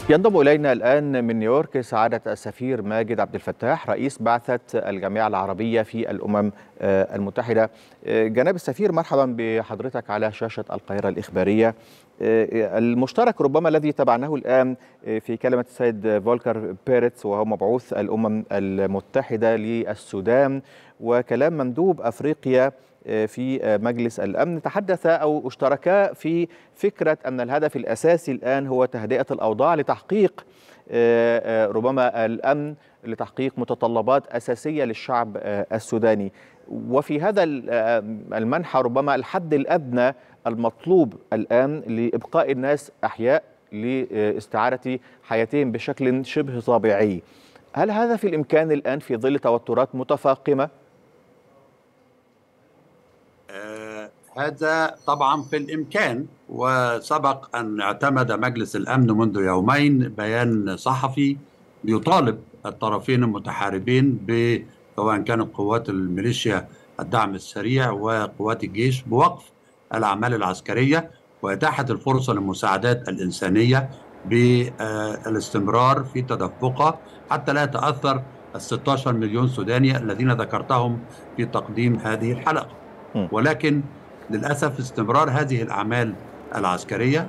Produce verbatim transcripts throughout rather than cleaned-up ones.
ينضم إلينا الآن من نيويورك سعادة السفير ماجد عبد الفتاح رئيس بعثة الجامعة العربية في الأمم المتحدة. جناب السفير، مرحبا بحضرتك على شاشة القاهرة الإخبارية. المشترك ربما الذي تابعناه الآن في كلمة السيد فولكر بيرتس وهو مبعوث الأمم المتحدة للسودان وكلام مندوب أفريقيا في مجلس الأمن، تحدث أو اشتركا في فكرة أن الهدف الأساسي الآن هو تهدئة الأوضاع لتحقيق ربما الأمن، لتحقيق متطلبات أساسية للشعب السوداني. وفي هذا المنحى ربما الحد الأدنى المطلوب الآن لإبقاء الناس أحياء لاستعادة حياتهم بشكل شبه طبيعي. هل هذا في الإمكان الآن في ظل توترات متفاقمة؟ آه هذا طبعا في الإمكان، وسبق أن اعتمد مجلس الأمن منذ يومين بيان صحفي بيطالب الطرفين المتحاربين ب سواء كانت قوات الميليشيا الدعم السريع وقوات الجيش بوقف الأعمال العسكرية وإتاحة الفرصة للمساعدات الإنسانية بالاستمرار في تدفقها حتى لا يتأثر ال ستة عشر مليون سوداني الذين ذكرتهم في تقديم هذه الحلقة. ولكن للأسف استمرار هذه الأعمال العسكرية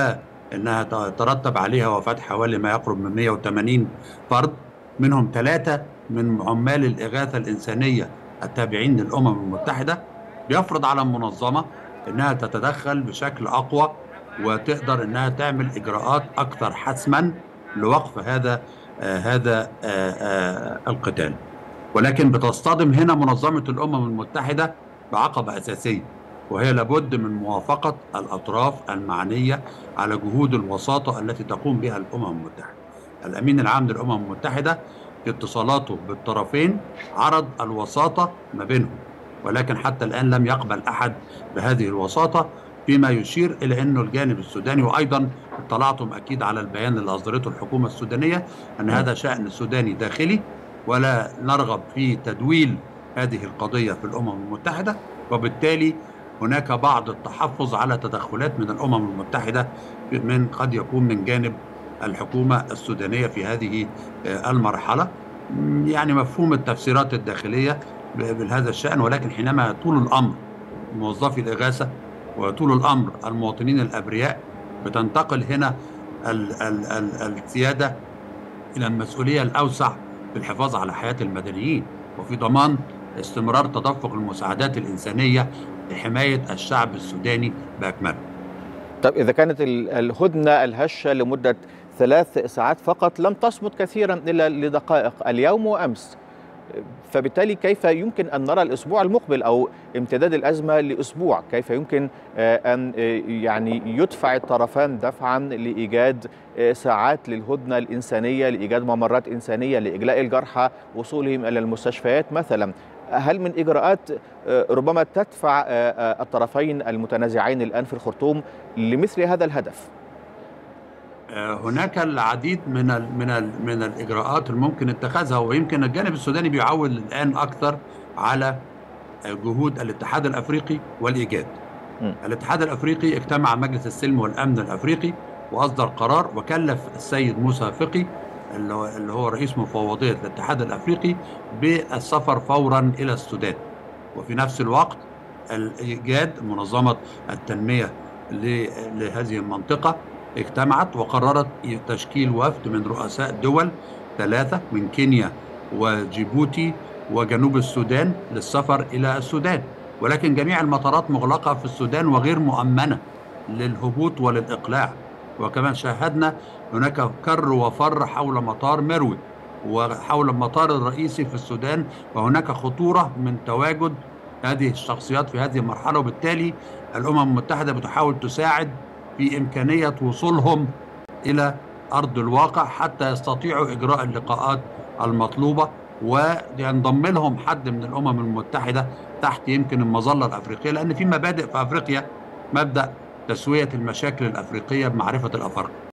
وأنها ترتب عليها وفاة حوالي ما يقرب من مئة وثمانين فرد، منهم ثلاثة من عمال الإغاثة الإنسانية التابعين للأمم المتحدة، بيفرض على المنظمة أنها تتدخل بشكل أقوى وتقدر أنها تعمل إجراءات أكثر حسما لوقف هذا آه هذا آه آه القتال. ولكن بتصطدم هنا منظمة الأمم المتحدة بعقبة أساسية، وهي لابد من موافقة الأطراف المعنية على جهود الوساطة التي تقوم بها الأمم المتحدة. الأمين العام للأمم المتحدة في اتصالاته بالطرفين عرض الوساطة ما بينهم، ولكن حتى الآن لم يقبل أحد بهذه الوساطة، فيما يشير إلى أنه الجانب السوداني، وأيضا اطلعتم أكيد على البيان اللي أصدرته الحكومة السودانية أن هذا شأن سوداني داخلي ولا نرغب في تدويل هذه القضية في الأمم المتحدة، وبالتالي هناك بعض التحفظ على تدخلات من الأمم المتحدة من قد يكون من جانب الحكومة السودانية في هذه المرحلة. يعني مفهوم التفسيرات الداخلية بهذا الشأن، ولكن حينما طول الأمر موظفي الإغاثة وطول الأمر المواطنين الأبرياء، بتنتقل هنا ال ال ال السيادة إلى المسؤولية الأوسع في الحفاظ على حياة المدنيين وفي ضمان استمرار تدفق المساعدات الإنسانية لحماية الشعب السوداني بأكمله. طب إذا كانت الهدنة الهشة لمدة ثلاث ساعات فقط لم تصمت كثيرا إلا لدقائق اليوم وأمس، فبالتالي كيف يمكن أن نرى الأسبوع المقبل أو امتداد الأزمة لأسبوع؟ كيف يمكن أن يعني يدفع الطرفان دفعا لإيجاد ساعات للهدنة الإنسانية، لإيجاد ممرات إنسانية، لإجلاء الجرحى، وصولهم إلى المستشفيات مثلا؟ هل من إجراءات ربما تدفع الطرفين المتنازعين الآن في الخرطوم لمثل هذا الهدف؟ هناك العديد من ال من ال من الاجراءات الممكن اتخاذها، ويمكن الجانب السوداني بيعول الان اكثر على جهود الاتحاد الافريقي والايجاد. م. الاتحاد الافريقي اجتمع مجلس السلم والامن الافريقي واصدر قرار وكلف السيد موسى فقي اللي هو رئيس مفوضيه الاتحاد الافريقي بالسفر فورا الى السودان. وفي نفس الوقت الايجاد منظمه التنميه لهذه المنطقه اجتمعت وقررت تشكيل وفد من رؤساء دول ثلاثة من كينيا وجيبوتي وجنوب السودان للسفر إلى السودان، ولكن جميع المطارات مغلقة في السودان وغير مؤمنة للهبوط وللإقلاع. وكمان شاهدنا هناك كر وفر حول مطار مروي وحول المطار الرئيسي في السودان، وهناك خطورة من تواجد هذه الشخصيات في هذه المرحلة، وبالتالي الأمم المتحدة بتحاول تساعد في إمكانية وصولهم إلى أرض الواقع حتى يستطيعوا إجراء اللقاءات المطلوبة، وينضم لهم حد من الأمم المتحدة تحت يمكن المظلة الأفريقية، لأن في مبادئ في أفريقيا، مبدأ تسوية المشاكل الأفريقية بمعرفة الأفارقة.